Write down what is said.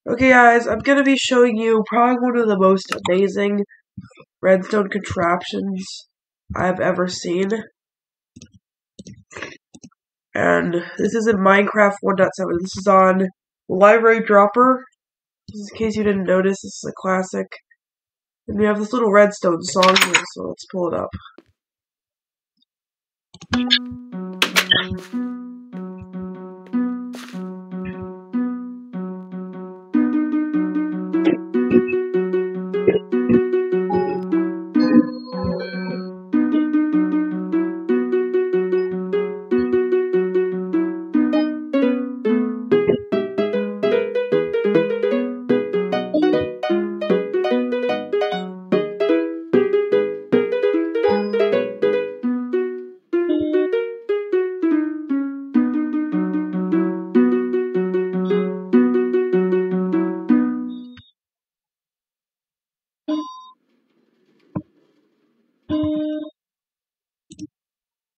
Okay guys, I'm gonna be showing you probably one of the most amazing redstone contraptions I've ever seen. And this is in Minecraft 1.7. This is on Library Dropper. Just in case you didn't notice, this is a classic. And we have this little redstone song here, so let's pull it up.